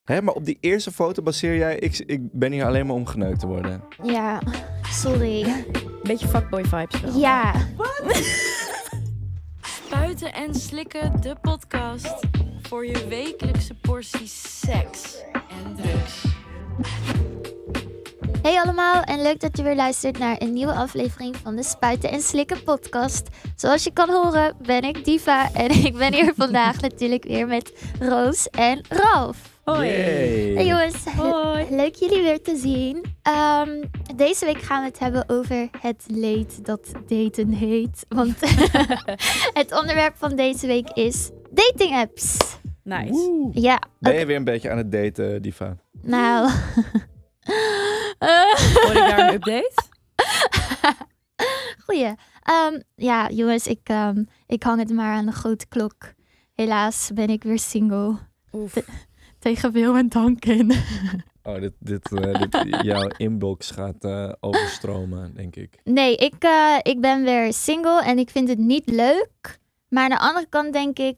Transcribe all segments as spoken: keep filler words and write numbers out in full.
Hé, maar op die eerste foto baseer jij... Ik, ik ben hier alleen maar om geneukt te worden. Ja, sorry. Beetje fuckboy vibes wel. Ja. Spuiten en slikken, de podcast. Voor je wekelijkse portie seks en drugs. Hey allemaal en leuk dat je weer luistert naar een nieuwe aflevering van de Spuiten en Slikken podcast. Zoals je kan horen ben ik Diva en ik ben hier vandaag natuurlijk weer met Roos en Ralf. Hoi. Yay. Hey jongens, Hoi. leuk jullie weer te zien. Um, deze week gaan we het hebben over het leed dat daten heet. Want het onderwerp van deze week is dating apps. Nice. Woe. Ja, Ben je weer een beetje aan het daten, Diva? nou... Hoor ik daar een update? Goeie. Um, ja, jongens, ik, um, ik hang het maar aan de grote klok. Helaas ben ik weer single. Oef. Te- tegen wil en dank in. Oh, dit, dit, uh, dit, jouw inbox gaat uh, overstromen, denk ik. Nee, ik, uh, ik ben weer single en ik vind het niet leuk. Maar aan de andere kant denk ik...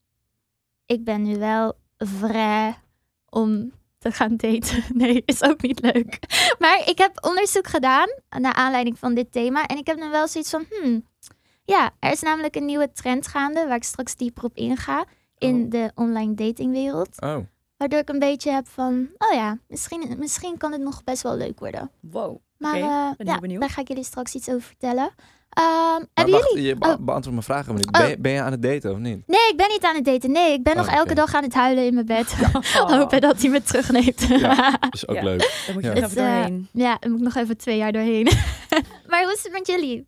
Ik ben nu wel vrij om te gaan daten. Nee, is ook niet leuk. Maar ik heb onderzoek gedaan naar aanleiding van dit thema. En ik heb nu wel zoiets van... Hmm, ja, er is namelijk een nieuwe trend gaande... waar ik straks dieper op inga... in Oh. de online datingwereld. Oh, Waardoor ik een beetje heb van... Oh ja, misschien, misschien kan het nog best wel leuk worden. Wow. Maar Oké, eh, ben ja, heel benieuwd. daar ga ik jullie straks iets over vertellen. Um, maar hebben wacht, jullie... je be- Oh. beantwoord mijn vraag helemaal niet. Oh. Ben, je- ben je aan het daten of niet? Nee, ik ben niet aan het daten. Nee, ik ben Oh, nog elke oké. dag aan het huilen in mijn bed. Oh. Hopen dat hij me terugneemt. Ja. Is ook Ja. leuk. Daar moet je Ja. nog even Het, eh, doorheen. Ja, daar moet ik nog even twee jaar doorheen. Maar hoe is het met jullie?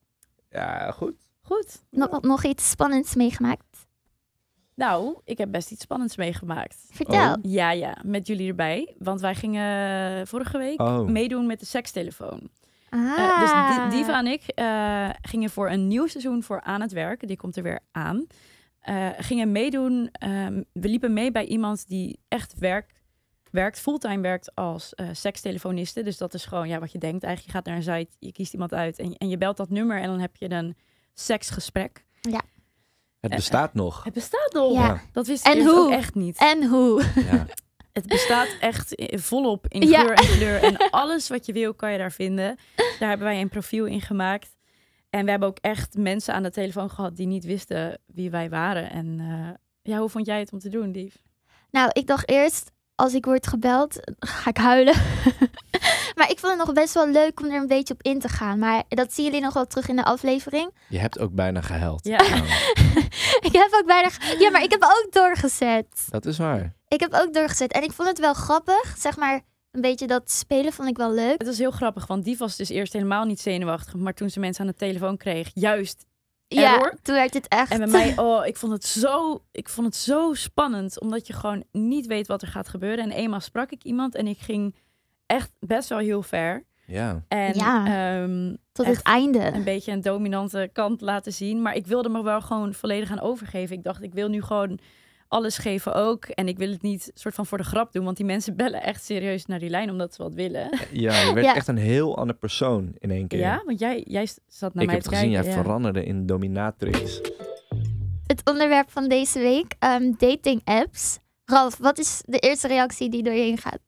Ja, goed. Goed. Nog, nog iets spannends meegemaakt? Nou, ik heb best iets spannends meegemaakt. Vertel. Oh. Ja, ja, met jullie erbij. Want wij gingen vorige week Oh. meedoen met de sekstelefoon. Ah. Eh, dus Di- Diva en ik eh, gingen voor een nieuw seizoen voor Aan het Werk. Die komt er weer aan. Eh, gingen meedoen. ehm, we liepen mee bij iemand die echt werkt, werkt fulltime werkt als eh sekstelefoniste. Dus dat is gewoon ja, wat je denkt. Eigenlijk, je gaat naar een site, je kiest iemand uit en, je- en je belt dat nummer en dan heb je een seksgesprek. Het Eh, bestaat nog. Het bestaat nog. Ja. Dat wist En ik eerst hoe? ook echt niet. En hoe? Ja. Het bestaat echt i- volop in Ja. geur en kleur. En alles wat je wil, kan je daar vinden. Daar hebben wij een profiel in gemaakt. En we hebben ook echt mensen aan de telefoon gehad die niet wisten wie wij waren. En eh, ja, hoe vond jij het om te doen, Dief? Nou, ik dacht eerst, als ik word gebeld, ga ik huilen. Maar ik vond het nog best wel leuk om er een beetje op in te gaan. Maar dat zien jullie nog wel terug in de aflevering. Je hebt ook bijna gehuild. Ja. Nou, Ik heb ook bijna... Ja, maar ik heb ook doorgezet. dat is waar. Ik heb ook doorgezet. En ik vond het wel grappig. Zeg maar, een beetje dat spelen vond ik wel leuk. Het was heel grappig, want Dief was dus eerst helemaal niet zenuwachtig. Maar toen ze mensen aan de telefoon kreeg, juist. Ja, Error. toen werd het echt... En bij mij, oh, ik vond het zo, ik vond het zo spannend. Omdat je gewoon niet weet wat er gaat gebeuren. En eenmaal sprak ik iemand en ik ging echt best wel heel ver. Ja. En Ja. ehm, Tot echt het einde. een beetje een dominante kant laten zien. Maar ik wilde me wel gewoon volledig aan overgeven. Ik dacht, ik wil nu gewoon alles geven ook. En ik wil het niet soort van voor de grap doen. Want die mensen bellen echt serieus naar die lijn omdat ze wat willen. Ja, je werd Ja. echt een heel ander persoon in één keer. Ja, want jij, jij zat naar ik mij heb te het gezien, kijken. jij ja. veranderde in dominatrix. Het onderwerp van deze week, um, dating apps. Ralf, wat is de eerste reactie die door je heen gaat?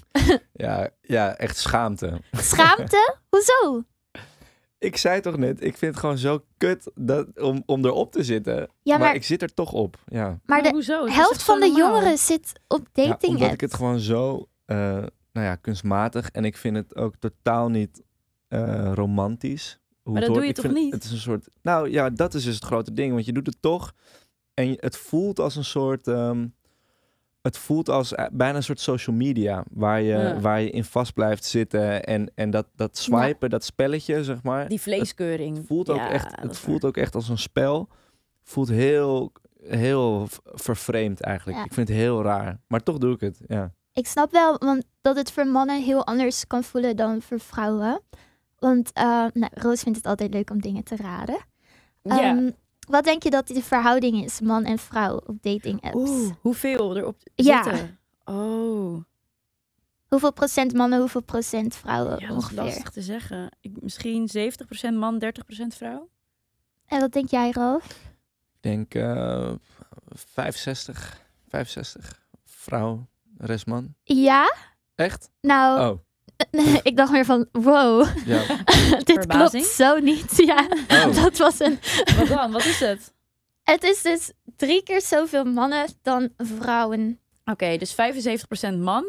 Ja, ja, echt schaamte. Schaamte? Hoezo? Ik zei toch net, ik vind het gewoon zo kut dat, om, om erop te zitten. Ja, maar, maar, ik zit er toch op. Ja. maar Maar de hoezo? Het is helft toch van zo de normaal? jongeren zit op Ja, dating omdat apps. ik het gewoon zo eh, nou ja, kunstmatig en ik vind het ook totaal niet eh, romantisch. Hoe Maar het dat doe hoort. je Ik toch vind niet? Het is een soort. Nou ja, dat is dus het grote ding, want je doet het toch en je- het voelt als een soort. ehm, het voelt als eh, bijna een soort social media waar je, Ja. waar je in vast blijft zitten en, en dat, dat swipen, dat spelletje zeg maar. Die vleeskeuring. Het voelt ook Ja, echt, dat het is voelt waar. ook echt als een spel. Voelt heel, heel v- vervreemd eigenlijk. Ja. Ik vind het heel raar, maar toch doe ik het. Ja. Ik snap wel want dat het voor mannen heel anders kan voelen dan voor vrouwen. Want uh, nou, Roos vindt het altijd leuk om dingen te raden. Ja. Ehm, wat denk je dat de verhouding is, man en vrouw op dating apps? Oeh, hoeveel erop Ja. zitten? Oh, Hoeveel procent mannen, hoeveel procent vrouwen ja, dat is ongeveer? lastig te zeggen. Ik, misschien zeventig procent man, dertig procent vrouw? En wat denk jij, Ralf? Ik denk eh vijfenzestig, vijfenzestig vrouw rest man? Ja, Echt? nou, Oh, nee, ik dacht meer van, wow, ja. dit Verbazing? klopt zo niet. Ja, Oh. dat was een... Wat dan? Wat is het? Het is dus drie keer zoveel mannen dan vrouwen. Oké, dus vijfenzeventig procent man.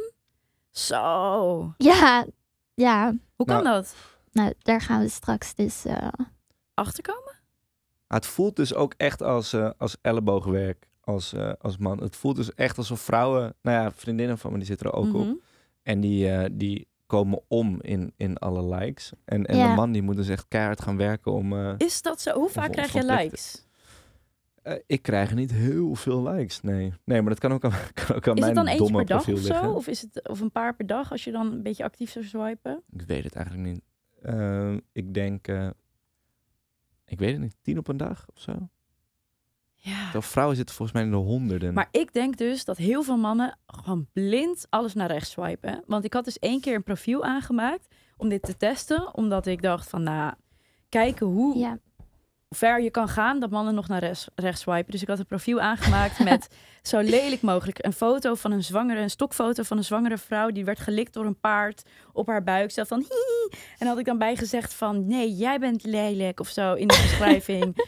Zo. Ja, ja. Hoe kan Nou. dat? Nou, daar gaan we straks dus... eh, Achterkomen? Het voelt dus ook echt als, eh, als elleboogwerk als, eh, als man. Het voelt dus echt alsof vrouwen... Nou ja, vriendinnen van me die zitten er ook op. Mhm. En die, eh, die komen om in, in alle likes. En, en Ja. de man die moet dus echt keihard gaan werken om... eh, Is dat zo? Hoe vaak Of- krijg of je van plek te- likes? eh, ik krijg niet heel veel likes, nee. Nee, maar dat kan ook aan, kan ook aan Is het mijn dan eentje domme per dag profiel of zo? liggen. Of, is het, of een paar per dag als je dan een beetje actief zou swipen? Ik weet het eigenlijk niet. Eh, ik denk... eh, ik weet het niet. Tien op een dag of zo? Ja. Terwijl vrouwen zitten volgens mij in de honderden. Maar ik denk dus dat heel veel mannen gewoon blind alles naar rechts swipen. Want ik had dus één keer een profiel aangemaakt om dit te testen. Omdat ik dacht van, nou, kijken hoe ja. ver je kan gaan dat mannen nog naar rechts, rechts swipen. Dus ik had een profiel aangemaakt met zo lelijk mogelijk een foto van een zwangere, een stokfoto van een zwangere vrouw die werd gelikt door een paard op haar buik. Zelf van hihi. En had ik dan bij gezegd van, nee, jij bent lelijk of zo in de beschrijving.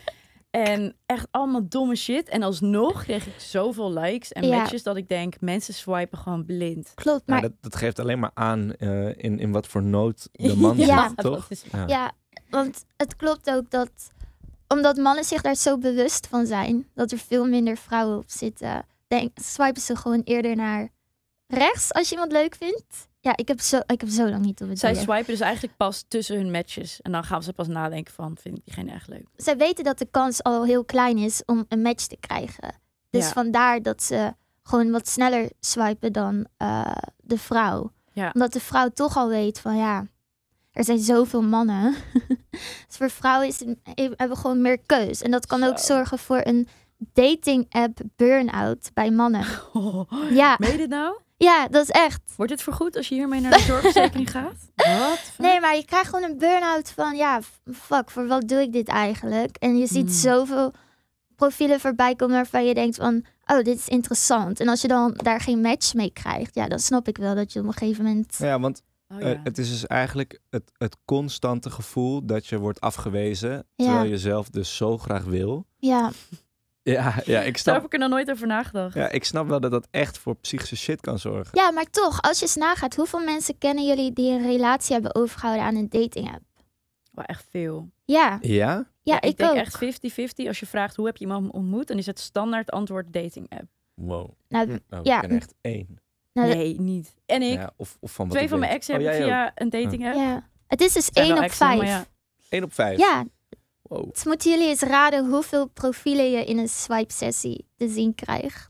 En echt allemaal domme shit. En alsnog kreeg ik zoveel likes en Ja. matches dat ik denk, mensen swipen gewoon blind. Klopt, Maar maar dat, dat geeft alleen maar aan eh, in, in wat voor nood de man zit, Ja. toch? dat is- Ja. ja, want het klopt ook dat... Omdat mannen zich daar zo bewust van zijn, dat er veel minder vrouwen op zitten, denk, swipen ze gewoon eerder naar rechts als je iemand leuk vindt. Ja, ik heb zo, ik heb zo lang niet op het Zij idee. swipen dus eigenlijk pas tussen hun matches. En dan gaan ze pas nadenken van, vind ik diegene echt leuk? Zij weten dat de kans al heel klein is om een match te krijgen. Dus Ja. vandaar dat ze gewoon wat sneller swipen dan eh, de vrouw. Ja. Omdat de vrouw toch al weet van ja, er zijn zoveel mannen. Dus voor vrouwen is het, hebben we gewoon meer keus. En dat kan ook Zo. zorgen voor een dating app burn-out bij mannen. Ja, Meen je dit nou? ja, dat is echt. Wordt dit vergoed als je hiermee naar de zorgverzekering gaat? Wat? Nee, maar je krijgt gewoon een burn-out van ja, f- fuck, voor wat doe ik dit eigenlijk? En je ziet Hmm. zoveel profielen voorbij komen waarvan je denkt van, oh, dit is interessant. En als je dan daar geen match mee krijgt, ja, dan snap ik wel dat je op een gegeven moment... Ja, want Oh, eh, ja. het is dus eigenlijk het, het constante gevoel dat je wordt afgewezen, terwijl je zelf dus zo graag wil. Ja, Ja, ja, ik Zo heb snap, ik er nog nooit over nagedacht. ja, ik snap wel dat dat echt voor psychische shit kan zorgen. ja, maar toch, als je eens nagaat, hoeveel mensen kennen jullie die een relatie hebben overgehouden aan een dating app? Maar echt veel. Ja, Ja? ja, ik, ik denk ook. echt vijftig vijftig als je vraagt hoe heb je iemand ontmoet. Dan is het standaard antwoord dating app. Wow. Nou, Nou, Ja. ik ken echt één. nou, Nee, niet. En ik. Ja, of, of van wat Twee ik van mijn weet. ex heb Oh, ik jij ook? via een dating app. ja. Het is dus Zijn één wel op exen, maar vijf. ja. Eén op vijf? Ja, Wow. dus moeten jullie eens raden hoeveel profielen je in een swipe-sessie te zien krijgt.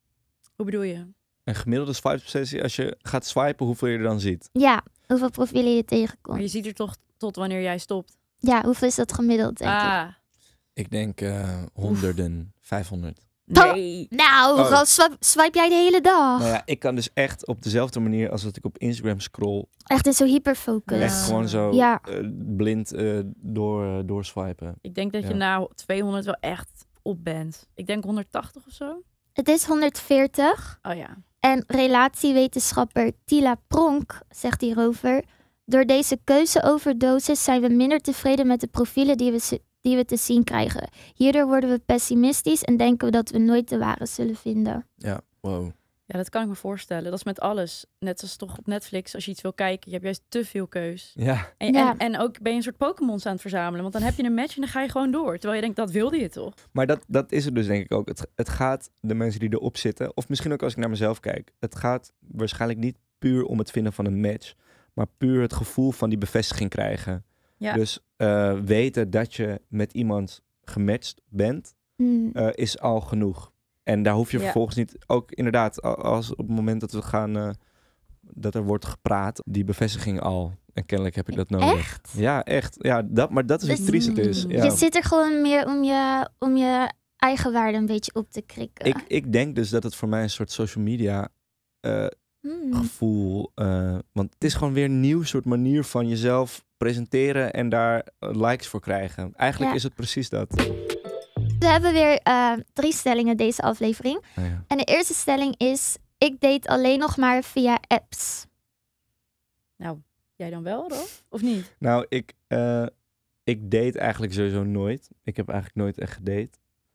Hoe bedoel je? Een gemiddelde swipe sessie, als je gaat swipen, hoeveel je er dan ziet. Ja, hoeveel profielen je Maar tegenkomt. je ziet er toch tot wanneer jij stopt. Ja, hoeveel is dat gemiddeld, denk ik? ah, Ik denk eh, honderden, vijfhonderd. nee. Nou, Oh. wat swipe, swipe jij de hele dag? Nou ja, ik kan dus echt op dezelfde manier als dat ik op Instagram scroll, Echt in zo'n hyperfocus. echt gewoon zo Ja. eh, blind eh, door, eh, doorswipen. Ik denk dat je Ja. na tweehonderd wel echt op bent. Ik denk honderdtachtig of zo. Het is honderdveertig. Oh ja. En relatiewetenschapper Tila Pronk zegt hierover: door deze keuzeoverdosis zijn we minder tevreden met de profielen die we, ze- die we te zien krijgen. Hierdoor worden we pessimistisch en denken we dat we nooit de ware zullen vinden. Ja, wow. Ja, dat kan ik me voorstellen. Dat is met alles. Net als toch op Netflix, als je iets wil kijken, je hebt juist te veel keus. Ja, En, Ja. en, en ook ben je een soort Pokémons aan het verzamelen. Want dan heb je een match en dan ga je gewoon door. Terwijl je denkt, dat wilde je toch? maar dat, dat is het dus denk ik ook. Het, het gaat de mensen die erop zitten, of misschien ook als ik naar mezelf kijk, het gaat waarschijnlijk niet puur om het vinden van een match, maar puur het gevoel van die bevestiging krijgen. Ja. Dus eh, weten dat je met iemand gematcht bent, Hmm. eh, is al genoeg. En daar hoef je Ja. vervolgens niet, ook inderdaad, a- als op het moment dat we gaan, eh, dat er wordt gepraat, die bevestiging al. En kennelijk heb ik dat nodig. Echt? Ja, echt. Ja, dat, maar dat is Dus- hoe triest het is. Mm. Ja. Je zit er gewoon meer om je, om je eigen waarde een beetje op te krikken. Ik, ik denk dus dat het voor mij een soort social media eh, Hmm. gevoel, eh, want het is gewoon weer een nieuw soort manier van jezelf presenteren en daar eh, likes voor krijgen. Eigenlijk Ja. is het precies dat. We hebben weer eh, drie stellingen deze aflevering. Nou ja. En de eerste stelling is: ik date alleen nog maar via apps. Nou, jij dan wel, Rolf? Of niet? Nou, ik, uh, ik date eigenlijk sowieso nooit. Ik heb eigenlijk nooit echt gedate.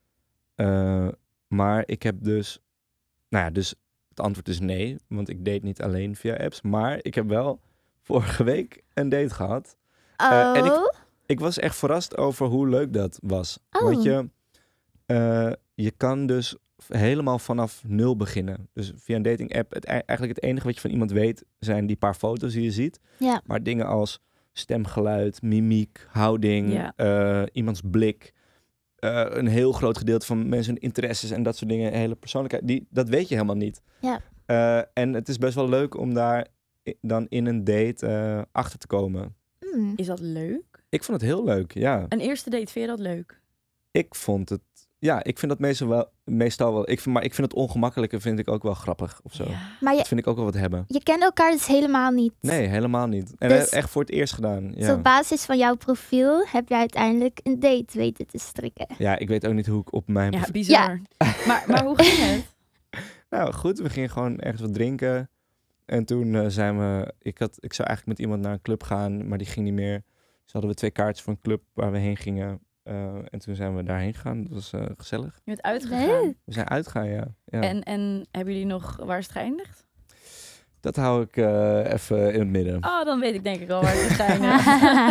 Uh, maar ik heb dus... Nou ja, dus het antwoord is nee. Want ik date niet alleen via apps. Maar ik heb wel vorige week een date gehad. Oh. Uh, en ik, ik was echt verrast over hoe leuk dat was. Oh. Want je, uh, je kan dus helemaal vanaf nul beginnen. Dus via een dating app, het, eigenlijk het enige wat je van iemand weet, zijn die paar foto's die je ziet. Ja. Maar dingen als stemgeluid, mimiek, houding, Ja. uh, iemands blik, uh, een heel groot gedeelte van mensen interesses en dat soort dingen, hele persoonlijkheid, die, dat weet je helemaal niet. Ja. Uh, en het is best wel leuk om daar dan in een date uh, achter te komen. Mm. Is dat leuk? Ik vond het heel leuk, ja. Een eerste date, vind je dat leuk? Ik vond het... Ja, ik vind dat meestal wel... Meestal wel ik vind, maar ik vind het ongemakkelijke vind ik ook wel grappig of zo. Ja. Maar je, Dat vind ik ook wel wat hebben. je kent elkaar dus helemaal niet. Nee, helemaal niet. En Dus- echt voor het eerst gedaan. Dus Ja. op basis van jouw profiel heb je uiteindelijk een date weten te strikken. ja, ik weet ook niet hoe ik op mijn... Ja, bizar. Maar, maar hoe ging het? Nou, goed. We gingen gewoon ergens wat drinken. En toen uh, zijn we... Ik, had, ik zou eigenlijk met iemand naar een club gaan, maar die ging niet meer. Dus hadden we twee kaartjes voor een club waar we heen gingen. Uh, en toen zijn we daarheen gegaan. Dat was uh, gezellig. Je bent uitgegaan. Leuk. We zijn uitgegaan, ja. ja. En, en hebben jullie nog... Waar is het geëindigd? Dat hou ik uh, even in het midden. Oh, dan weet ik denk ik al waar het is geëindigd.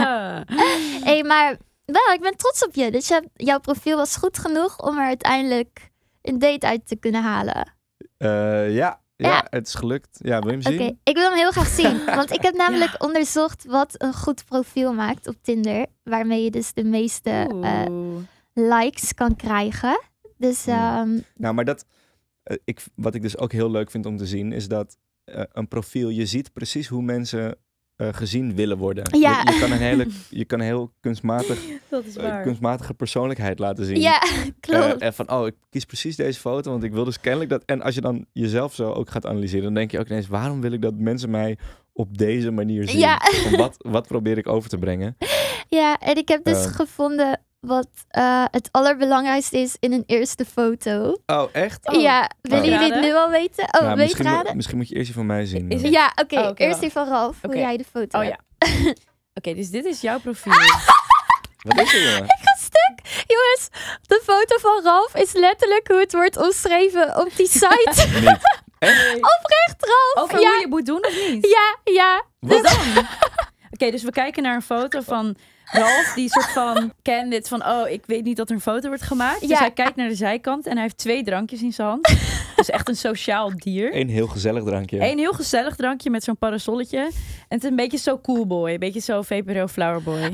Hé, hey, maar wel, ik ben trots op je. Dus je, jouw profiel was goed genoeg om er uiteindelijk een date uit te kunnen halen. Uh, ja, ja, Ja. het is gelukt. Ja, wil je hem Oké, zien? ik wil hem heel graag zien. Want ik heb namelijk onderzocht wat een goed profiel maakt op Tinder. Waarmee je dus de meeste uh, Oeh. likes kan krijgen. Dus Hmm. um, Nou, maar dat, uh, ik, wat ik dus ook heel leuk vind om te zien, is dat uh, een profiel, je ziet precies hoe mensen uh, gezien willen worden. Ja. Je, je kan een hele, je kan een heel kunstmatig, Dat is uh, waar. kunstmatige persoonlijkheid laten zien. ja, Uh, klopt. en van, oh, ik kies precies deze foto, want ik wil dus kennelijk dat... En als je dan jezelf zo ook gaat analyseren, dan denk je ook ineens, waarom wil ik dat mensen mij op deze manier zien? Ja. Van wat, wat probeer ik over te brengen? Ja, en ik heb dus Uh. gevonden wat uh, het allerbelangrijkste is in een eerste foto. Oh, echt? Oh. Ja, willen Oh. jullie het Raden? nu al weten? Oh, Nou, wil je het misschien, mo- raden? misschien moet je eerst die van mij zien. Is dan. Ja, oké. Oh, oké, Eerst wacht. die van Ralf, hoe Oké. jij de foto Oh hebt. ja. Oké, okay, dus dit is jouw profiel. Wat is er, jongen? Ik ga stuk. Jongens, de foto van Ralf is letterlijk hoe het wordt omschreven op die site. Niet. Echt? Oprecht, Ralf. Over ja, hoe je het moet doen of niet? ja, ja. Wat dan? Oké, dus we kijken naar een foto van Ralf, die soort van candid van, oh, ik weet niet dat er een foto wordt gemaakt. Dus Ja. hij kijkt naar de zijkant en hij heeft twee drankjes in zijn hand. Dus echt een sociaal dier. Een heel gezellig drankje. Een heel gezellig drankje met zo'n parasolletje. En het is een beetje zo cool boy. Een beetje zo V P R O flower boy.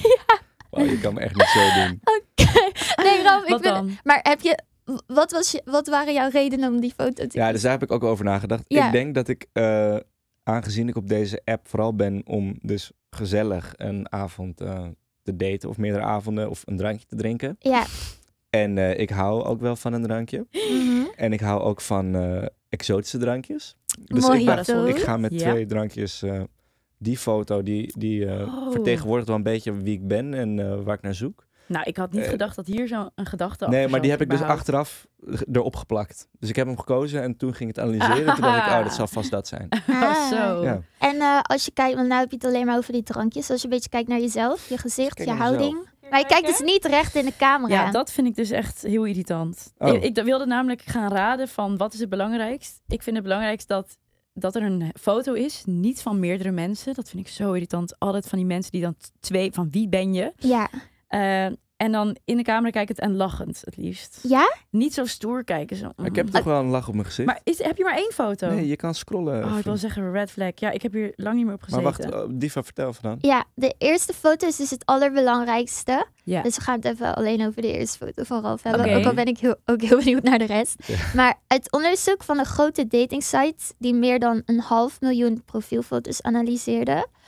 Oh, je kan me echt niet zo doen. Nee, Ralf, ik Wat ben... dan? Maar heb je... Wat, was je, wat waren jouw redenen om die foto te Ja, dus daar heb ik ook over nagedacht. Ja. Ik denk dat ik, uh, aangezien ik op deze app vooral ben om dus gezellig een avond uh, te daten of meerdere avonden of een drankje te drinken. Ja. En uh, ik hou ook wel van een drankje. Mhm. En ik hou ook van uh, exotische drankjes. Dus Mooi ik, dacht, zo. ik ga met Ja. twee drankjes... Uh, die foto, die, die uh, Oh. vertegenwoordigt wel een beetje wie ik ben en uh, waar ik naar zoek. Nou, ik had niet Eh, gedacht dat hier zo'n gedachte Nee, achter maar die zat, heb ik dus überhaupt. achteraf erop geplakt. Dus ik heb hem gekozen en toen ging ik het analyseren. En toen dacht ik, oh, dat zal vast dat zijn. Oh, zo. Ja. En uh, als je kijkt, want nu heb je het alleen maar over die drankjes. Als je een beetje kijkt naar jezelf, je gezicht, Kijk je naar houding. Maar je kijkt dus niet recht in de camera. Ja, dat vind ik dus echt heel irritant. Oh. Ik, ik wilde namelijk gaan raden van wat is het belangrijkst. Ik vind het belangrijkst dat, dat er een foto is, niet van meerdere mensen. Dat vind ik zo irritant. Altijd van die mensen die dan t- twee, van wie ben je? Ja. Uh, en dan in de camera kijkend en lachend het liefst. Ja? Niet zo stoer kijken. Zo. Maar ik heb toch wel een lach op mijn gezicht. Maar is, heb je maar één foto? Nee, je kan scrollen. Oh, ik wil vriend. zeggen red flag. Ja, ik heb hier lang niet meer op gezeten. Maar wacht, oh, Diva, vertel even dan. Ja, de eerste foto is dus het allerbelangrijkste. Ja. Dus we gaan het even alleen over de eerste foto van Ralf hebben. Oké. Ook al ben ik heel, ook heel benieuwd naar de rest. Ja. Maar uit onderzoek van een grote datingsite die meer dan een half miljoen profielfoto's analyseerde,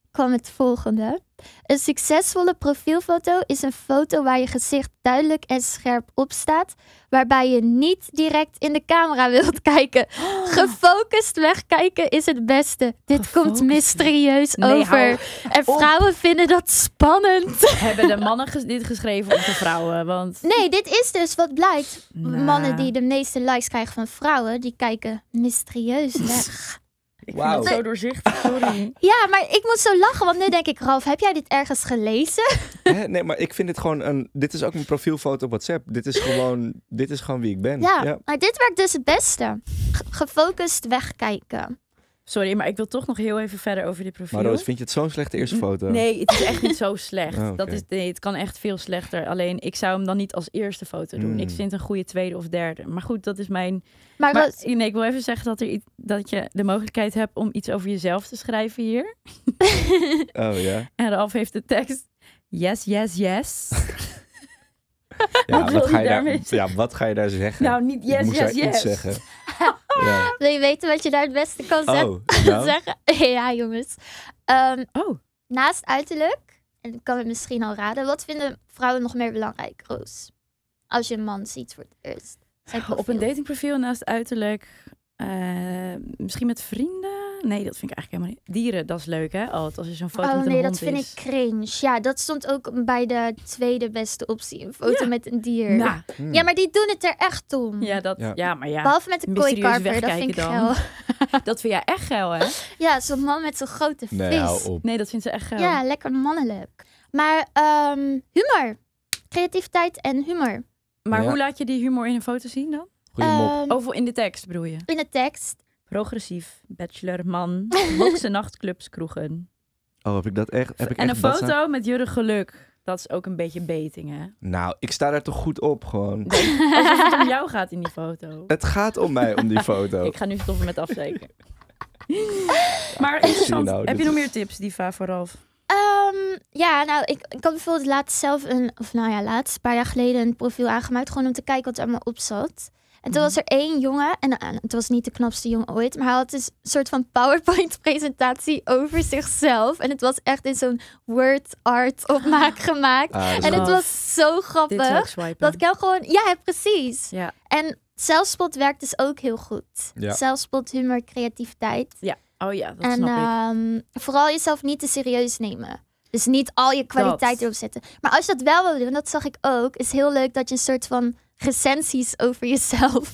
kwam het volgende. Een succesvolle profielfoto is een foto waar je gezicht duidelijk en scherp op staat, waarbij je niet direct in de camera wilt kijken. Gefocust wegkijken is het beste. Dit Gefocust. komt mysterieus Nee, over. hou En vrouwen vinden dat spannend. Hebben de mannen ges- dit geschreven of de vrouwen? Want Nee, dit is dus wat blijkt. Nou. Mannen die de meeste likes krijgen van vrouwen, die kijken mysterieus weg. ik Wauw. vind het zo doorzichtig, sorry. Ja, maar ik moet zo lachen, want nu denk ik, Ralf, heb jij dit ergens gelezen? Hè? Nee, maar ik vind dit gewoon een... Dit is ook mijn profielfoto op WhatsApp. Dit is gewoon, dit is gewoon wie ik ben. Ja, ja. maar dit werkt dus het beste. G- gefocust wegkijken. Sorry, maar ik wil toch nog heel even verder over dit profiel. Maar Roos, vind je het zo'n slechte eerste foto? Nee, het is echt niet zo slecht. Oh, oké. Dat is, nee, het kan echt veel slechter. Alleen, ik zou hem dan niet als eerste foto doen. Mm. Ik vind een goede tweede of derde. Maar goed, dat is mijn... Maar, Maar Roos- nee, ik wil even zeggen dat, er iets, dat je de mogelijkheid hebt om iets over jezelf te schrijven hier. Oh ja? En Ralf heeft de tekst... Yes, yes, yes. Ja, Wat wil wat ga je je daar, daarmee zeggen? ja, wat ga je daar zeggen? Nou, niet Ik yes, moest yes, daar iets yes. zeggen. Ja. wil je weten wat je daar het beste kan zet- Oh, nou? zeggen? Ja, jongens. Ehm, Oh, naast uiterlijk, en ik kan het misschien al raden, wat vinden vrouwen nog meer belangrijk, Roos? Als je een man ziet voor het eerst. Zijn op een profiel. datingprofiel naast uiterlijk... eh, misschien met vrienden? Nee, dat vind ik eigenlijk helemaal niet. Dieren, dat is leuk, hè? Altijd als je zo'n foto Oh met een nee, hond dat vind is. ik cringe. Ja, dat stond ook bij de tweede beste optie. Een foto Ja. met een dier. Nou, Hmm. Ja, maar die doen het er echt om. ja, dat, ja. Ja. maar ja, Behalve met de mysterieus kooikarper, dat vind ik wegkijken geil. dan. dat vind jij echt geil, hè? Ja, zo'n man met zo'n grote vis. Nee, hou op. Nee, dat vindt ze echt geil. Ja, lekker mannelijk. Maar ehm, humor. Creativiteit en humor. Maar Ja. hoe laat je die humor in een foto zien dan? Goeie mop. Ehm, Of in de tekst, bedoel je? in de tekst. Progressief, bachelor, man, boksen, nachtclubs, kroegen. Oh, heb ik dat echt? Heb ik en echt een dat foto staan? met Jurre Geluk. Dat is ook een beetje beting, hè? Nou, ik sta daar toch goed op gewoon. Alsof het om jou gaat in die foto. Het gaat om mij, om die foto. Ik ga nu stoppen met afzeiken. Maar interessant. nou, Heb dit je nog is- meer tips, Diva, voor Ralf? Ehm, ja, nou, ik, ik had bijvoorbeeld laatst zelf een, of nou ja, laatst, een paar jaar geleden een profiel aangemaakt. Gewoon om te kijken wat er allemaal op zat. En toen Mhm. was er één jongen, en uh, het was niet de knapste jongen ooit, maar hij had dus een soort van PowerPoint-presentatie over zichzelf. En het was echt in zo'n word art opmaak gemaakt. Ah, dat is En wel- het was zo Dit zou grappig. ik swipen. Dat ik hem gewoon, ja, precies. Ja. En zelfspot werkt dus ook heel goed. Ja. Zelfspot, humor, creativiteit. Oh ja, dat en snap ik. ehm, vooral jezelf niet te serieus nemen. Dus niet al je kwaliteit Dat. erop zetten. Maar als je dat wel wil doen, dat zag ik ook, is heel leuk dat je een soort van recensies over jezelf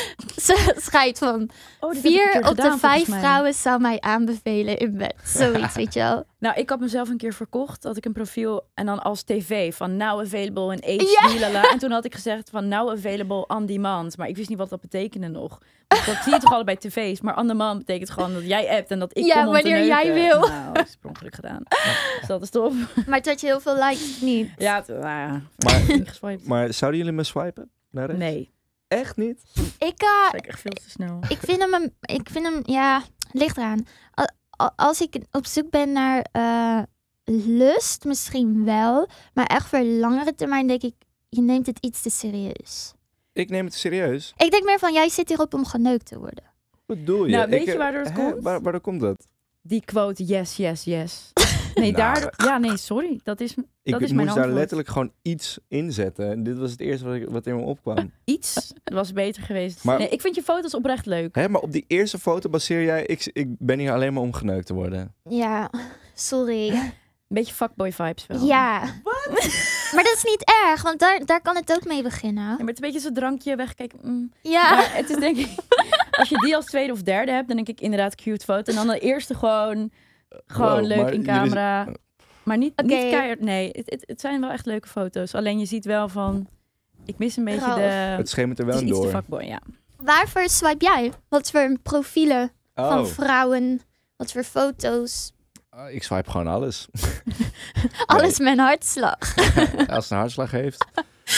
schrijft van Oh, dit heb ik een vier keer op gedaan, de volgens vijf mij. vrouwen zou mij aanbevelen in bed. Zoiets, weet je wel. Nou, ik had mezelf een keer verkocht. Had ik een profiel en dan als tv van now available in H D. Ja. Lala. En toen had ik gezegd van now available on demand. Maar ik wist niet wat dat betekende nog. Want dat zie je toch al bij tv's. Maar on demand betekent gewoon dat jij appt en dat ik Ja, kom om te wanneer jij neuken. wil. Nou, dat is per ongeluk gedaan. Dus dat is tof. Maar toen had je heel veel likes niet. Ja, t- nou ja. Maar- niet geswiped. Maar zouden jullie me swipen? Naar rechts? Nee, Echt niet? Ik, uh, dat is echt veel te snel. ik vind hem, een- ik vind hem, ja, ligt eraan. A- a- Als ik op zoek ben naar eh, lust, misschien wel. Maar echt voor langere termijn denk ik, je neemt het iets te serieus. Ik neem het serieus. Ik denk meer van, jij zit hierop om geneukt te worden. Wat bedoel je? Nou, weet Ik, je eh, waardoor het hè? komt? Waar, waardoor komt dat? Die quote yes, yes, yes. Nee, Nou. daar... Ja, nee, sorry. Dat is, Ik dat is moest mijn daar antwoord. letterlijk gewoon iets inzetten. En dit was het eerste wat, ik, wat in me opkwam. Iets was beter geweest. Maar- Nee, ik vind je foto's oprecht leuk. Hè, maar op die eerste foto baseer jij... Ik, ik ben hier alleen maar om geneukt te worden. Ja, sorry. Een beetje fuckboy vibes wel. Ja. Maar dat is niet erg, want daar, daar kan het ook mee beginnen. Ja, maar het is een beetje zo'n drankje wegkijken. Mm. Ja. Maar het is denk ik... Als je die als tweede of derde hebt, dan denk ik inderdaad cute foto. En dan de eerste gewoon, gewoon Wow, leuk maar in jullie- camera. Maar niet, Oké. niet keihard. Nee, het, het, het zijn wel echt leuke foto's. Alleen je ziet wel van... Ik mis een beetje Ralf. de... Het schemert er Het wel is in iets te door. fuckboy, ja. Waarvoor swipe jij? Wat voor profielen Oh, van vrouwen? Wat voor foto's? ah, ik swipe gewoon alles. Alles met een hartslag. Als het een hartslag heeft.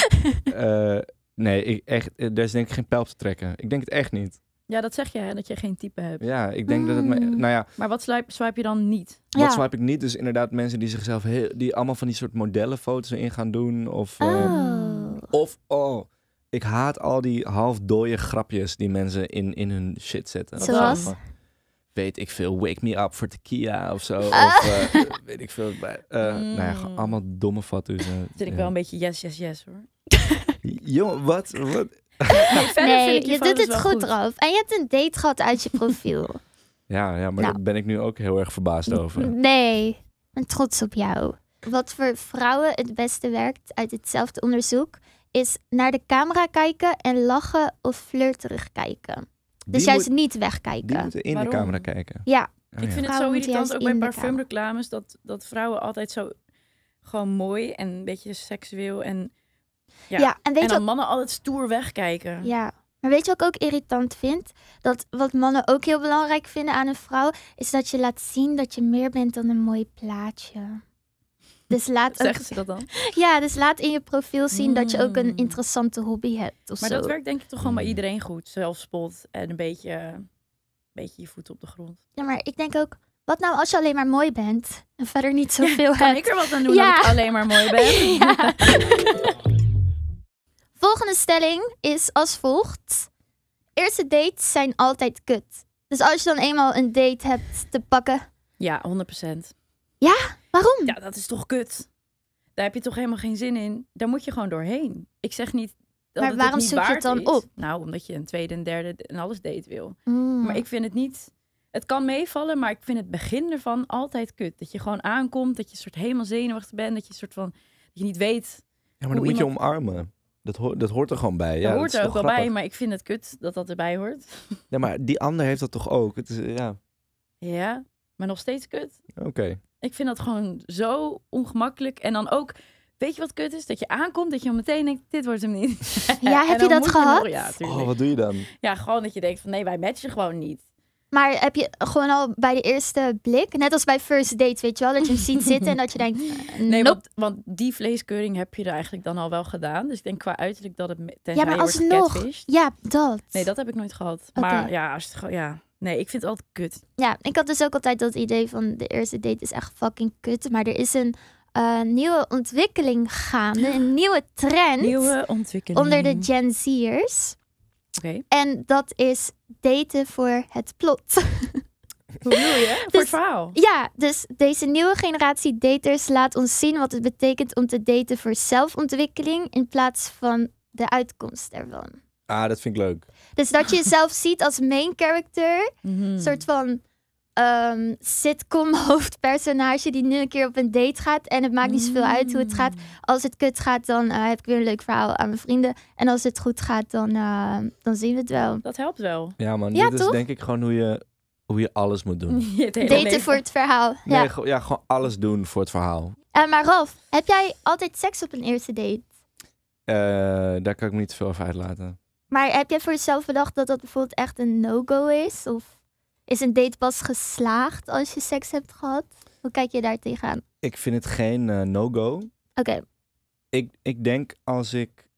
Eh, nee, ik, echt, eh, daar is denk ik geen pijl op te trekken. Ik denk het echt niet. Ja, dat zeg je, hè, dat je geen type hebt. Ja, ik denk dat het... me- Mm. Nou ja, Maar wat swipe, swipe je dan niet? wat Ja. swipe ik niet? Dus inderdaad mensen die zichzelf heel... Die allemaal van die soort modellenfoto's in gaan doen. Of... eh, Oh. Of, oh, ik haat al die half dooie grapjes die mensen in, in hun shit zetten. Zoals? Vind weet ik veel, wake me up voor tequila of zo. Ah. Of uh, weet ik veel. Uh, Mm. Nou ja, gewoon allemaal domme fatsoes. Uh, Zit ik ja. wel een beetje yes, yes, yes hoor. Jongen, wat? wat? Nee, verder nee, vind ik je foto's doet het wel goed, goed. Ralf. En je hebt een date gehad uit je profiel. Ja, ja, maar Nou. daar ben ik nu ook heel erg verbaasd over. Nee, ik ben trots op jou. Wat voor vrouwen het beste werkt uit hetzelfde onderzoek... is naar de camera kijken en lachen of flirterig kijken. Dus Die juist moet- niet Die wegkijken. moeten in Waarom? de camera kijken. Ja, Oh, Ik ja. vind het Vrouwen zo moeten irritant juist ook bij in de parfumreclames dat, dat vrouwen altijd zo gewoon mooi en een beetje seksueel en ja. ja. en weet en je dan mannen altijd stoer wegkijken. Ja, maar weet je wat ik ook irritant vind? Dat wat mannen ook heel belangrijk vinden aan een vrouw... is dat je laat zien dat je meer bent dan een mooi plaatje. Dus laat, ook, Zeggen ze dat dan? ja, dus laat in je profiel zien dat je ook een Mm. interessante hobby hebt. Of Maar zo. dat werkt denk ik toch gewoon bij Mm. iedereen goed. Zelfspot en een beetje, een beetje je voeten op de grond. Ja, maar ik denk ook... Wat nou als je alleen maar mooi bent en verder niet zoveel Kan hebt? ik er wat aan doen Ja. dat ik alleen maar mooi ben? Ja. Volgende stelling is als volgt. Eerste dates zijn altijd kut. Dus als je dan eenmaal een date hebt te pakken... Ja, honderd procent. Waarom? Ja, dat is toch kut? Daar heb je toch helemaal geen zin in? Daar moet je gewoon doorheen. Ik zeg niet dat Maar het waarom het niet zoek je het waard dan is. op? Nou, omdat je een tweede en derde en alles date wil. Mm. Maar ik vind het niet... Het kan meevallen, maar ik vind het begin ervan altijd kut. Dat je gewoon aankomt, dat je een soort helemaal zenuwachtig bent. Dat je een soort van... Dat je niet weet... Ja, maar dan hoe moet je iemand- omarmen. Dat, ho- dat hoort er gewoon bij. Ja, dat dat hoort is er ook toch wel bij, grappig. maar ik vind het kut dat dat erbij hoort. Ja, maar die ander heeft dat toch ook? Het is, eh, ja, Ja, maar nog steeds kut. oké. Ik vind dat gewoon zo ongemakkelijk. En dan ook... Weet je wat kut is? Dat je aankomt, dat je al meteen denkt, dit wordt hem niet. Ja, heb En je dan dat moet gehad? nog- ja, tuurlijk. Oh, wat doe je dan? Ja, gewoon dat je denkt van nee, wij matchen gewoon niet. Maar heb je gewoon al bij de eerste blik, net als bij first date, weet je wel, dat je hem ziet zitten en dat je denkt, eh, Nee, nope. want, want die vleeskeuring heb je er eigenlijk dan al wel gedaan. Dus ik denk qua uiterlijk dat het... me- Tenzij Ja, maar je wordt alsnog. gecatfished. Ja, dat. Nee, dat heb ik nooit gehad. Oké. Maar ja, als het gewoon... Ja, nee, ik vind het altijd kut. Ja, ik had dus ook altijd dat idee van de eerste date is echt fucking kut. Maar er is een eh, nieuwe ontwikkeling gaande, een nieuwe trend Nieuwe ontwikkeling. onder de Gen Z'ers. Oké. En dat is daten voor het plot. Hoe bedoel je? Voor Dus- het verhaal. Ja, dus deze nieuwe generatie daters laat ons zien wat het betekent om te daten voor zelfontwikkeling in plaats van de uitkomst ervan. Ah, dat vind ik leuk. Dus dat je jezelf ziet als main character, Mhm. een soort van ehm, sitcom hoofdpersonage die nu een keer op een date gaat en het maakt niet zoveel uit hoe het gaat. Als het kut gaat, dan eh, heb ik weer een leuk verhaal aan mijn vrienden. En als het goed gaat, dan, eh, dan zien we het wel. Dat helpt wel. Ja, man. Ja, dit toch? is denk ik gewoon hoe je, hoe je alles moet doen. Het hele Daten leven. voor het verhaal. Nee, Ja. go- ja, gewoon alles doen voor het verhaal. Eh, maar Ralf, heb jij altijd seks op een eerste date? Eh, daar kan ik me niet te veel over uitlaten. Maar heb jij voor jezelf bedacht dat dat bijvoorbeeld echt een no-go is? Of is een date pas geslaagd als je seks hebt gehad? Hoe kijk je daar tegenaan? Ik vind het geen eh, no-go. Oké, Ik, ik denk als ik,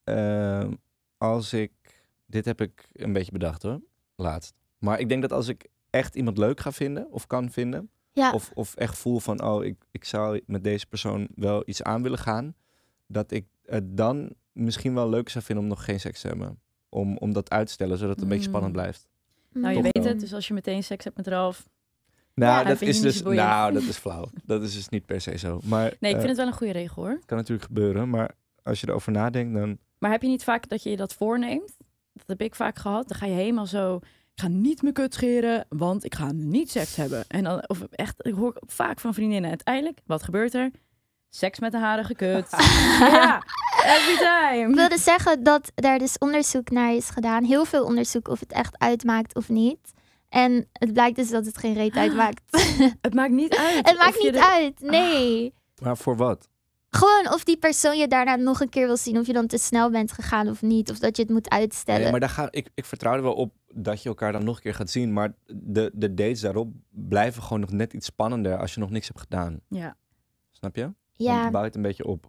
eh, als ik, dit heb ik een beetje bedacht hoor, laatst. Maar ik denk dat als ik echt iemand leuk ga vinden of kan vinden, ja. of, of echt voel van, oh, ik, ik zou met deze persoon wel iets aan willen gaan, dat ik het dan misschien wel leuk zou vinden om nog geen seks te hebben. Om, om dat uit te stellen, zodat het een beetje Mm. spannend blijft. Nou, je Toch weet wel. het. Dus als je meteen seks hebt met Ralf. Nou, Ja, dat dat vind je is niet dus, zo boeiend. nou, dat is flauw. Dat is dus niet per se zo. Maar Nee, ik eh, vind het wel een goede regel hoor. kan natuurlijk gebeuren, maar als je erover nadenkt, dan... Maar heb je niet vaak dat je je dat voorneemt? Dat heb ik vaak gehad. Dan ga je helemaal zo... Ik ga niet mijn kut scheren, want ik ga niet seks hebben. En dan, of echt, ik hoor ook vaak van vriendinnen. Uiteindelijk, wat gebeurt er? Seks met de harige kut. Ja, every Ik time. wilde zeggen dat daar dus onderzoek naar is gedaan. Heel veel onderzoek of het echt uitmaakt of niet. En het blijkt dus dat het geen reet uitmaakt. Het maakt niet uit. Het maakt of je niet er- uit, nee. Maar voor wat? Gewoon of die persoon je daarna nog een keer wil zien. Of je dan te snel bent gegaan of niet. Of dat je het moet uitstellen. Nee, maar daar ga, ik, ik vertrouw er wel op dat je elkaar dan nog een keer gaat zien. Maar de, de dates daarop blijven gewoon nog net iets spannender als je nog niks hebt gedaan. Ja. Snap je? Want ja, het bouwt een beetje op.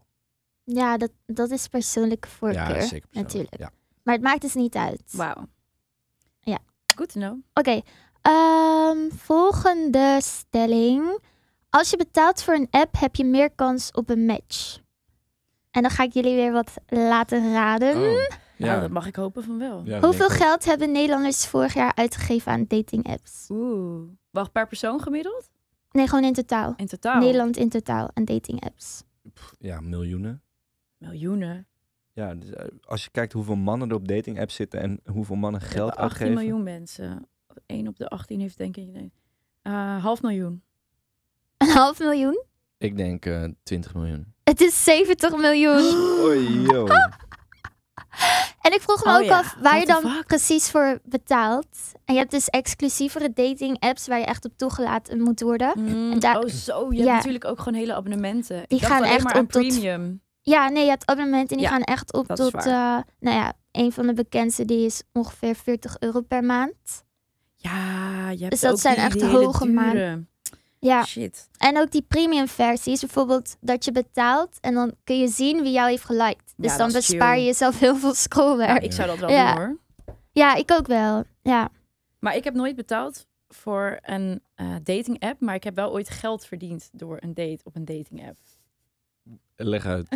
ja dat, dat is persoonlijke voorkeur. Ja, zeker. persoonlijk. natuurlijk. Ja. Maar het maakt dus niet uit. Wauw. Ja. Good to know. Oké, ehm, volgende stelling. Als je betaalt voor een app, heb je meer kans op een match. En dan ga ik jullie weer wat laten raden. Oh. Nou, dat mag ik hopen van wel. Ja, dat Hoeveel denk ik ook. geld hebben Nederlanders vorig jaar uitgegeven aan dating apps? Oeh. Wacht, per persoon gemiddeld? Nee, gewoon in totaal. In totaal? Nederland in totaal aan dating apps. Ja, miljoenen. Miljoenen. Ja, dus, eh, als je kijkt hoeveel mannen er op dating apps zitten en hoeveel mannen We geld hebben achttien uitgeven. miljoen mensen. één op de achttien heeft denk ik... nee. Uh, half miljoen. Een half miljoen? Ik denk eh twintig miljoen. Het is zeventig miljoen. Oei, yo. En ik vroeg me Oh ook ja, af waar je what the dan fuck? precies voor betaalt. En je hebt dus exclusievere dating apps waar je echt op toegelaten moet worden. Mm, En daar- oh zo, je ja. hebt natuurlijk ook gewoon hele abonnementen. Die ik dacht gaan alleen echt maar aan op tot- premium. Ja, nee, je hebt abonnementen en die Ja, gaan echt op dat is tot... waar. eh, nou ja, een van de bekendste die is ongeveer veertig euro per maand. Ja, je hebt Dus dat ook zijn die, echt die hele hoge maan- dure. Ja, Shit. en ook die premium versie is bijvoorbeeld dat je betaalt en dan kun je zien wie jou heeft geliked. Dus Ja, dan dat is bespaar je chill. jezelf heel veel Ja, scrollwerk. ik zou dat wel Ja. doen hoor. Ja, ik ook wel. Ja. Maar ik heb nooit betaald voor een eh, dating app. Maar ik heb wel ooit geld verdiend door een date op een dating app. Leg uit.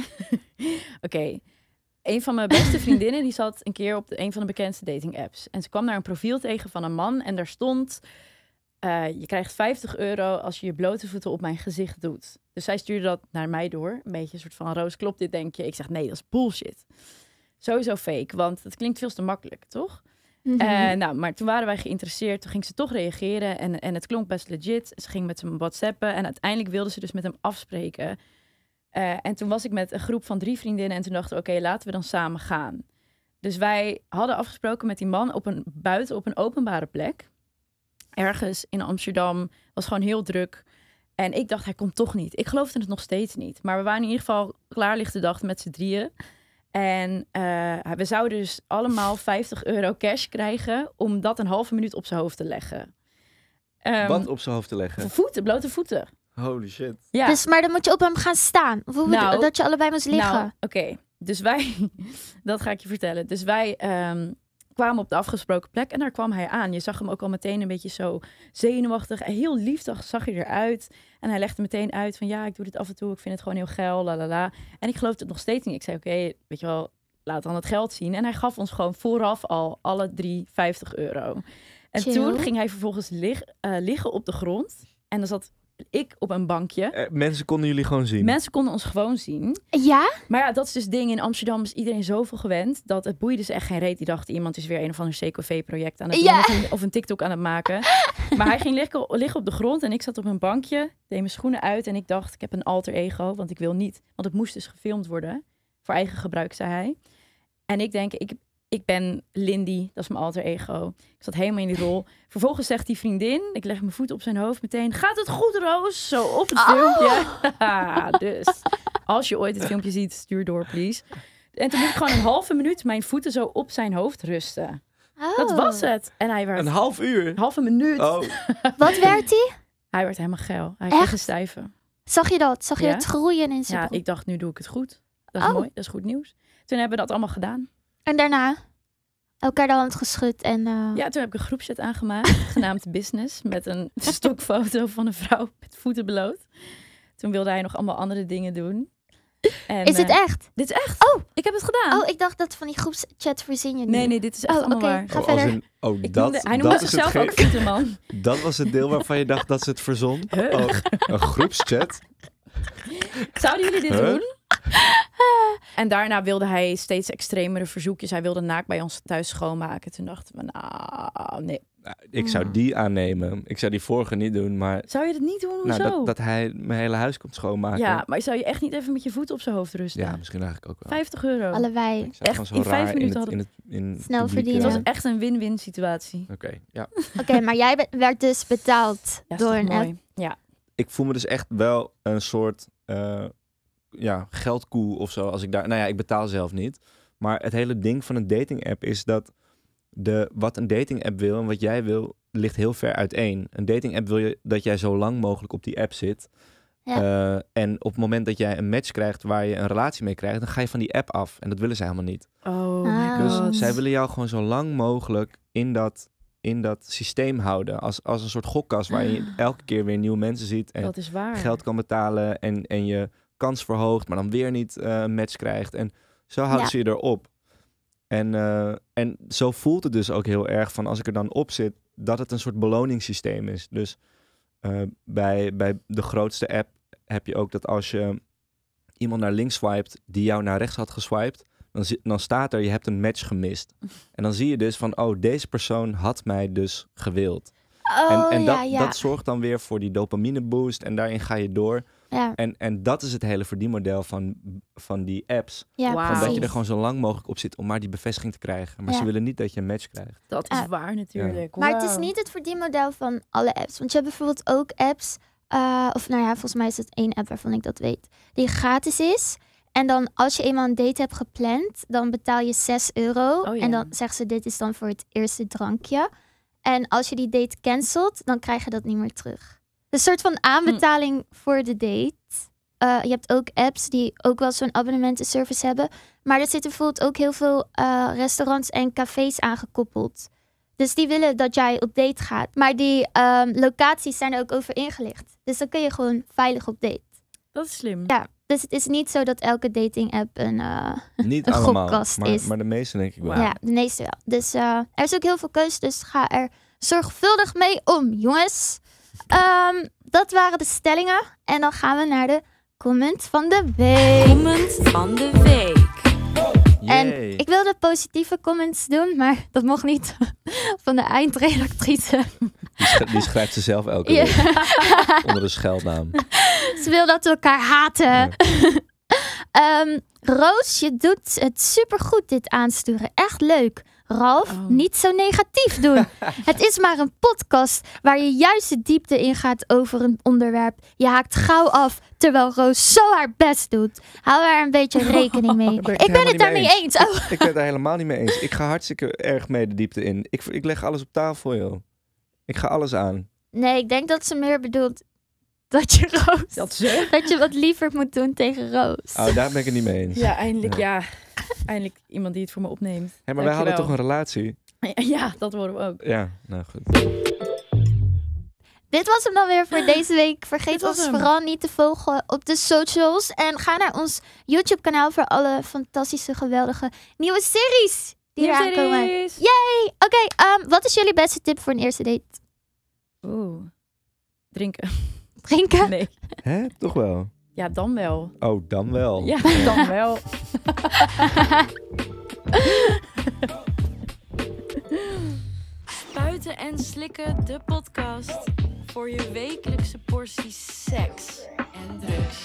Oké. Een van mijn beste vriendinnen die zat een keer op de, een van de bekendste dating apps. En ze kwam daar een profiel tegen van een man. En daar stond, eh, je krijgt vijftig euro als je je blote voeten op mijn gezicht doet. Dus zij stuurde dat naar mij door. Een beetje een soort van, Roos, klopt dit, denk je? Ik zeg, nee, dat is bullshit. Sowieso fake, want het klinkt veel te makkelijk, toch? Mhm. Eh, nou, maar toen waren wij geïnteresseerd. Toen ging ze toch reageren en, en het klonk best legit. Ze ging met hem whatsappen en uiteindelijk wilde ze dus met hem afspreken. Eh, en toen was ik met een groep van drie vriendinnen en toen dachten we, oké, laten we dan samen gaan. Dus wij hadden afgesproken met die man op een, buiten op een openbare plek. Ergens in Amsterdam. Was gewoon heel druk. En ik dacht, hij komt toch niet. Ik geloofde het nog steeds niet. Maar we waren in ieder geval klaarlichte dag met z'n drieën. En eh, we zouden dus allemaal vijftig euro cash krijgen om dat een halve minuut op zijn hoofd te leggen. Ehm, Wat op zijn hoofd te leggen. Voeten, blote voeten. Holy shit. Ja. Dus, maar dan moet je op hem gaan staan. Of hoe bedoel- Nou, dat je allebei moest liggen. Nou, oké. Dus wij, dat ga ik je vertellen. Dus wij ehm, kwamen op de afgesproken plek en daar kwam hij aan. Je zag hem ook al meteen een beetje zo zenuwachtig. En heel liefdachtig zag hij eruit. En hij legde meteen uit van ja, ik doe dit af en toe. Ik vind het gewoon heel geil, la la la. En ik geloofde het nog steeds niet. Ik zei oké, weet je wel, laat dan het geld zien. En hij gaf ons gewoon vooraf al alle drie vijftig euro. En Chill. toen ging hij vervolgens lig, eh, liggen op de grond. En dan zat ik op een bankje. Eh, mensen konden jullie gewoon zien. Mensen konden ons gewoon zien. Ja? Maar ja, dat is dus het ding. In Amsterdam is iedereen zoveel gewend dat het boeide ze echt geen reet. Die dachten, iemand is weer een of ander C K V-project aan het doen Ja. of, een, of een TikTok aan het maken. Maar hij ging liggen, liggen op de grond en ik zat op een bankje, deed mijn schoenen uit en ik dacht, ik heb een alter ego, want ik wil niet. Want het moest dus gefilmd worden. Voor eigen gebruik, zei hij. En ik denk, ik, ik ben Lindy, dat is mijn alter ego. Ik zat helemaal in die rol. Vervolgens zegt die vriendin, ik leg mijn voet op zijn hoofd meteen, gaat het goed, Roos? Zo op het Oh. filmpje. Dus als je ooit het filmpje ziet, stuur door, please. En toen moest ik gewoon een halve minuut mijn voeten zo op zijn hoofd rusten. Oh. Dat was het. En hij werd Een een half uur? halve minuut. Oh. Wat werd hij? Hij werd helemaal geil. Hij Echt? kreeg een stijve. Zag je dat? Zag je Ja. het groeien in zijn Ja, broek? ik dacht, nu doe ik het goed. Dat is Oh. mooi, dat is goed nieuws. Toen hebben we dat allemaal gedaan. En daarna? Elkaar de hand geschud en... eh, Ja, toen heb ik een groepchat aangemaakt, genaamd Business, met een stokfoto van een vrouw met voeten bloot. Toen wilde hij nog allemaal andere dingen doen. En, Is dit eh, echt? Dit is echt. Oh. Ik heb het gedaan. Oh, ik dacht dat van die groepschat verzin je nu. nee, nee, dit is echt Oh, allemaal oké. waar. Ga Oh, als verder. in- oh, Ik dat, noemde, hij dat noemde is zichzelf het ook ge- voetenman. Dat was het deel waarvan je dacht dat ze het verzon? Huh? Oh, een groepschat? Zouden jullie dit Huh? doen? En daarna wilde hij steeds extremere verzoekjes. Hij wilde naakt bij ons thuis schoonmaken. Toen dachten we, nou, nee. Nou, ik zou die aannemen. Ik zou die vorige niet doen, maar Zou je dat niet doen? Hoezo? nou, dat, dat hij mijn hele huis komt schoonmaken. ja, maar zou je echt niet even met je voeten op zijn hoofd rusten? Ja, misschien eigenlijk ook wel. vijftig euro. Allebei. Ik zou echt gewoon zo in vijf raar minuten in het, in hadden- het, in het Snel publiek, verdienen. Het eh, was echt een win-win situatie. Oké, ja. Oké, maar jij be- werd dus betaald Ja, is door toch een app. mooi. Ja. Ik voel me dus echt wel een soort eh, ja, geldkoe of zo. Als ik daar, nou ja, ik betaal zelf niet. Maar het hele ding van een dating app is dat de, wat een dating app wil en wat jij wil, ligt heel ver uiteen. Een dating app wil je dat jij zo lang mogelijk op die app zit. Ja. Eh, en op het moment dat jij een match krijgt waar je een relatie mee krijgt, dan ga je van die app af. En dat willen zij helemaal niet. Oh Ah. my Dus god. zij willen jou gewoon zo lang mogelijk in dat, in dat systeem houden. Als, als een soort gokkast waar je elke keer weer nieuwe mensen ziet. En Dat is waar. geld kan betalen en, en je kans verhoogt, maar dan weer niet eh, een match krijgt. En zo houden Ja. ze je erop. En, uh, en zo voelt het dus ook heel erg van als ik er dan op zit, dat het een soort beloningssysteem is. Dus uh, bij, bij de grootste app heb je ook dat als je iemand naar links swipet die jou naar rechts had geswiped, dan, dan staat er, je hebt een match gemist. En dan zie je dus van, oh, deze persoon had mij dus gewild. Oh, en en ja, dat, ja. dat zorgt dan weer voor die dopamine boost en daarin ga je door. Ja, En, en dat is het hele verdienmodel van, van die apps. ja Wauw. Van dat je er precies. gewoon zo lang mogelijk op zit om maar die bevestiging te krijgen. Maar Ja. ze willen niet dat je een match krijgt. Dat is Ah. waar natuurlijk. Maar het is Wauw. niet het verdienmodel van alle apps. Want je hebt bijvoorbeeld ook apps, uh, of nou ja, volgens mij is het één app waarvan ik dat weet, die gratis is. En dan als je eenmaal een date hebt gepland, dan betaal je zes euro. Oh ja. En dan zeggen ze, dit is dan voor het eerste drankje. En als je die date cancelt, dan krijg je dat niet meer terug. Een soort van aanbetaling Hm. voor de date. Uh, je hebt ook apps die ook wel zo'n abonnementenservice hebben. Maar er zitten bijvoorbeeld ook heel veel uh, restaurants en cafés aangekoppeld. Dus die willen dat jij op date gaat. Maar die um, locaties zijn er ook over ingelicht. Dus dan kun je gewoon veilig op date. Dat is slim. Ja, dus het is niet zo dat elke dating app een, uh, Niet een allemaal, gokkast maar, is. maar de meeste denk ik wel. Wauw. Ja, de meeste wel. Dus uh, er is ook heel veel keus. Dus ga er zorgvuldig mee om, jongens. Um, dat waren de stellingen. En dan gaan we naar de comment van de week. Comment van de week. En Yay. ik wilde positieve comments doen, maar dat mocht niet van de eindredactrice. Die, sch- die schrijft ze zelf elke Ja. week onder de scheldnaam. Ze wil dat we elkaar haten. Ja. um, Roos, je doet het supergoed dit aansturen. Echt leuk. Ralf, Oh. niet zo negatief doen. Het is maar een podcast waar je juist de diepte ingaat over een onderwerp. Je haakt gauw af, terwijl Roos zo haar best doet. Hou er een beetje rekening mee. Daar ben ik Ik ben helemaal het niet daarmee mee eens. Oh. Ik ben het daar helemaal niet mee eens. Ik ga hartstikke erg mee de diepte in. Ik, ik leg alles op tafel, joh. Ik ga alles aan. Nee, ik denk dat ze meer bedoelt dat je Roos... Dat ze? Dat je wat liever moet doen tegen Roos. Oh, daar ben ik het niet mee eens. Ja, eindelijk, ja. Eindelijk iemand die het voor me opneemt. Hé, maar wij hadden toch Dankjewel. een relatie? Ja, dat worden we ook. Ja, nou goed. Dit was hem dan weer voor deze week. Vergeet Dit was ons hem. vooral niet te volgen op de socials. En ga naar ons YouTube kanaal voor alle fantastische, geweldige nieuwe series die Nieuwe eraan komen. series. Yay! Oké, okay, um, wat is jullie beste tip voor een eerste date? Oeh. Drinken. Drinken? Nee. Hè? Toch wel? Ja, dan wel. Oh, dan wel. Ja, dan wel. Spuiten en slikken, de podcast. Voor je wekelijkse portie seks en drugs.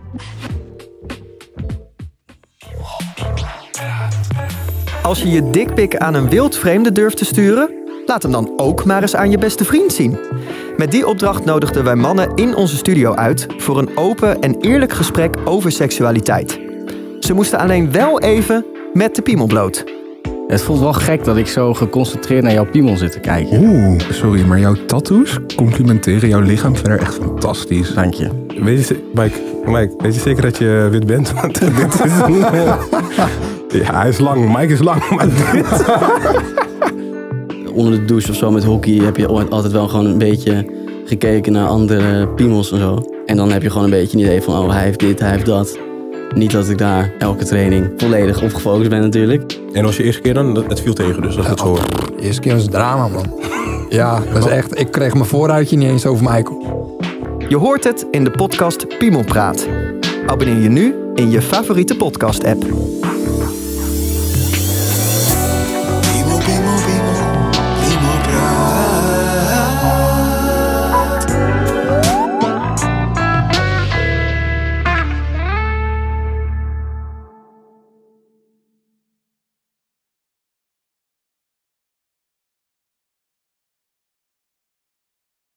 Als je je dikpik aan een wildvreemde durft te sturen, laat hem dan ook maar eens aan je beste vriend zien. Met die opdracht nodigden wij mannen in onze studio uit voor een open en eerlijk gesprek over seksualiteit. Ze moesten alleen wel even met de piemel bloot. Het voelt wel gek dat ik zo geconcentreerd naar jouw piemel zit te kijken. Oeh, sorry, maar jouw tattoos complimenteren jouw lichaam verder echt fantastisch. Dank je. Weet je, ze- Mike, Mike, weet je zeker dat je wit bent? Want dit is... ja, hij is lang. Mike is lang, maar dit... Onder de douche of zo met hockey heb je ooit altijd wel gewoon een beetje gekeken naar andere piemels en zo. En dan heb je gewoon een beetje een idee van, oh, hij heeft dit, hij heeft dat. Niet dat ik daar elke training volledig op gefocust ben natuurlijk. En was je eerste keer dan? Dat- Het viel tegen dus, als ik het zo hoor. De eerste keer was het drama, man. Ja, dat is echt... Ik kreeg mijn vooruitje niet eens over Michael. Je hoort het in de podcast Piemelpraat. Abonneer je nu in je favoriete podcast-app.